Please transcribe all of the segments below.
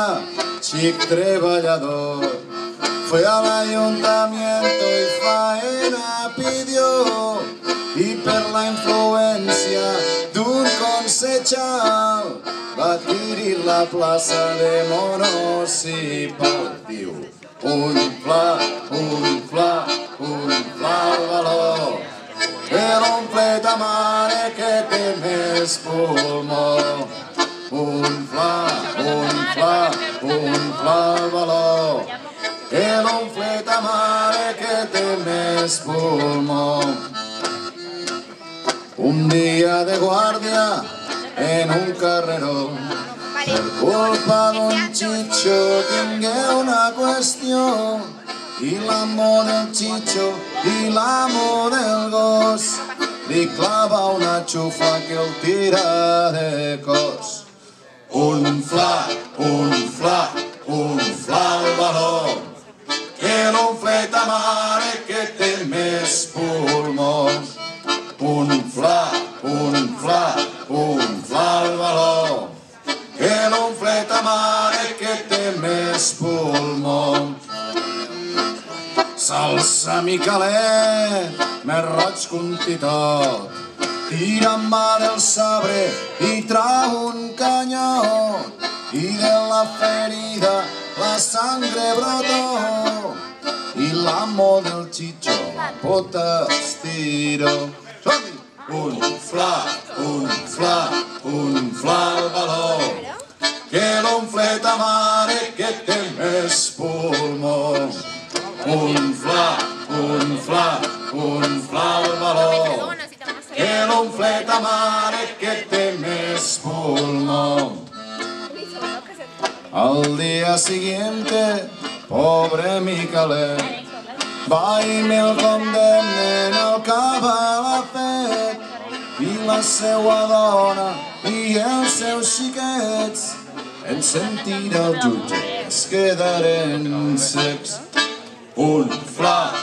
chic treballador, fue al ayuntamiento y faena pidió, y per la influència d'un concejal va adquirir la plaça de municipal. Diu, un fla el valor, que l'omple ta mare que té més pulmó. Un fla el valor, que l'omple ta mare que té més pulmó. Un dia de guàrdia en un carreró, per culpa d'un xitxo tingué una qüestió, i l'amo del xitxo i l'amo del gos li clava una xufa que el tira de cos. Un fla el valor, que l'omple ta mare que té més pulmó. Un fla el valor, que l'omple ta mare que té més pulmó. S'alça Micalet, més roig que un titot, tira amb mà del sabre i trau un canyó, i de la ferida la sangre brotó, i l'amo del xitxo la pota estiró. Un fla el valor, que l'omple ta mare que té més pulmó. Un fla el valor, que l'omple ta mare que té més pulmó. Al día siguiente, pobre Micalet, va i me'l condemnen al cabal a fet, i la seua dona i els seus xiquets en sentir el jutge es quedaren secs. Un fla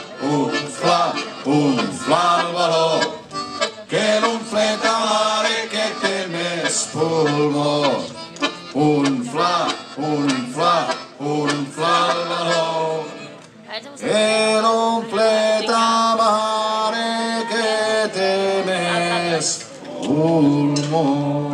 el valor, que l'omple ta mare que té més pulmó. Un fla el valor, que l'omple ta mare que té més pulmó.